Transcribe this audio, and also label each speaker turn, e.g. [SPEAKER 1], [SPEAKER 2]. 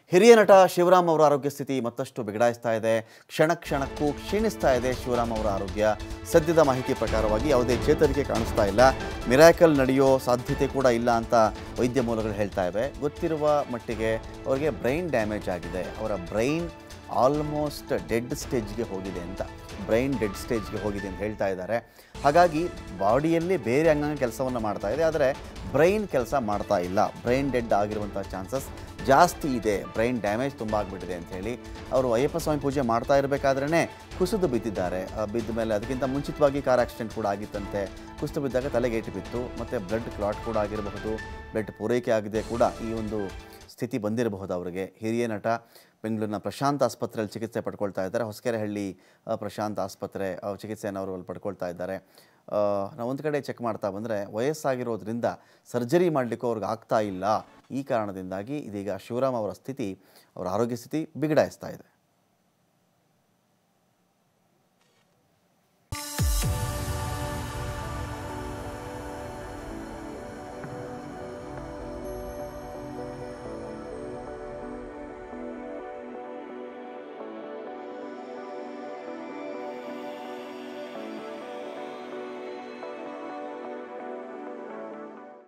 [SPEAKER 1] ಹಿರಿಯ ನಟ ಶಿವರಾಮ್ ಅವರ ಆರೋಗ್ಯ ಸ್ಥಿತಿ ಮತ್ತಷ್ಟು ಬಿಗಡಾಯಿಸ್ತಾ ಇದೆ. ಕ್ಷಣ ಕ್ಷಣಕ್ಕೂ ಕ್ಷೀಣಿಸ್ತಾ ಇದೆ ಶಿವರಾಮ್ ಅವರ ಆರೋಗ್ಯ. ಸದ್ಯದ ಮಾಹಿತಿ ಪ್ರಕಾರವಾಗಿ ಯಾವುದೇ ಚೇತರಿಕೆ ಕಾಣಿಸ್ತಾ ಇಲ್ಲ. ಮಿರಾಕಲ್ ನಡೆಯೋ ಸಾಧ್ಯತೆ ಕೂಡ ಇಲ್ಲ ಅಂತ ವೈದ್ಯ ಮೂಲಗಳು ಹೇಳ್ತಾ ಇವೆ. ಗೊತ್ತಿರುವ ಮಟ್ಟಿಗೆ ಅವರಿಗೆ ಬ್ರೈನ್ ಡ್ಯಾಮೇಜ್ ಆಗಿದೆ. ಅವರ ಬ್ರೈನ್ ಆಲ್ಮೋಸ್ಟ್ ಡೆಡ್ ಸ್ಟೇಜ್ಗೆ ಹೋಗಿದೆ ಅಂತ, ಬ್ರೈನ್ ಡೆಡ್ ಸ್ಟೇಜ್ಗೆ ಹೋಗಿದೆ ಅಂತ ಹೇಳ್ತಾ ಇದ್ದಾರೆ. ಹಾಗಾಗಿ ಬಾಡಿಯಲ್ಲಿ ಬೇರೆ ಅಂಗಾಂಗ ಕೆಲಸವನ್ನು ಮಾಡ್ತಾ ಇದೆ, ಆದರೆ ಬ್ರೈನ್ ಕೆಲಸ ಮಾಡ್ತಾ ಇಲ್ಲ. ಬ್ರೈನ್ ಡೆಡ್ ಆಗಿರುವಂಥ ಚಾನ್ಸಸ್ ಜಾಸ್ತಿ ಇದೆ. ಬ್ರೈನ್ ಡ್ಯಾಮೇಜ್ ತುಂಬ ಆಗಿಬಿಟ್ಟಿದೆ ಅಂಥೇಳಿ ಅವರು ಅಯ್ಯಪ್ಪ ಸ್ವಾಮಿ ಪೂಜೆ ಮಾಡ್ತಾ ಇರಬೇಕಾದ್ರೇ ಕುಸಿದು ಬಿದ್ದಿದ್ದಾರೆ. ಬಿದ್ದ ಮೇಲೆ ಅದಕ್ಕಿಂತ ಮುಂಚಿತವಾಗಿ ಕಾರ್ ಆಕ್ಸಿಡೆಂಟ್ ಕೂಡ ಆಗಿತ್ತಂತೆ. ಕುಸಿದು ಬಿದ್ದಾಗ ತಲೆಗೆ ಏಟು ಬಿತ್ತು, ಮತ್ತು ಬ್ಲಡ್ ಕ್ಲಾಟ್ ಕೂಡ ಆಗಿರಬಹುದು, ಬ್ಲಡ್ ಪೂರೈಕೆ ಆಗಿದೆ ಕೂಡ ಈ ಒಂದು ಸ್ಥಿತಿ ಬಂದಿರಬಹುದು ಅವರಿಗೆ. ಹಿರಿಯ ನಟ ಬೆಂಗಳೂರಿನ ಪ್ರಶಾಂತ್ ಆಸ್ಪತ್ರೆಯಲ್ಲಿ ಚಿಕಿತ್ಸೆ ಪಡ್ಕೊಳ್ತಾ ಇದ್ದಾರೆ. ಹೊಸಕೆರೆಹಳ್ಳಿ ಪ್ರಶಾಂತ್ ಆಸ್ಪತ್ರೆ ಚಿಕಿತ್ಸೆಯನ್ನು ಅವರು ಅಲ್ಲಿ ಪಡ್ಕೊಳ್ತಾ ಇದ್ದಾರೆ. ನಾವು ಒಂದು ಕಡೆ ಚೆಕ್ ಮಾಡ್ತಾ ಬಂದರೆ ವಯಸ್ಸಾಗಿರೋದ್ರಿಂದ ಸರ್ಜರಿ ಮಾಡಲಿಕ್ಕೂ ಅವ್ರಿಗೆ ಆಗ್ತಾ ಇಲ್ಲ. ಈ ಕಾರಣದಿಂದಾಗಿ ಇದೀಗ ಶಿವರಾಮ್ ಅವರ ಸ್ಥಿತಿ, ಅವರ ಆರೋಗ್ಯ ಸ್ಥಿತಿ ಬಿಗಡಾಯಿಸ್ತಾ ಇದೆ.